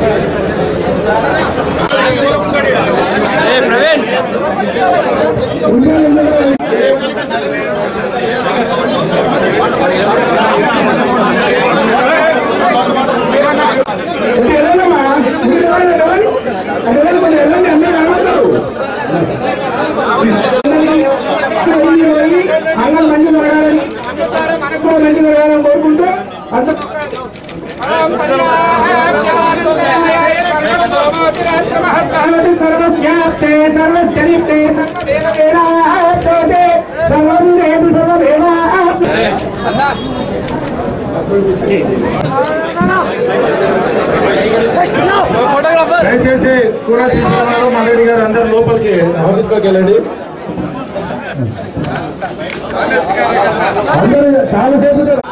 ప్రవీణ్ దయచేసి కూడా శ్రీరామారావు మల్లెడ్డి గారు అందరు లోపలికి ఆఫీస్లోకి వెళ్ళండి. అందరూ చాలాసేపు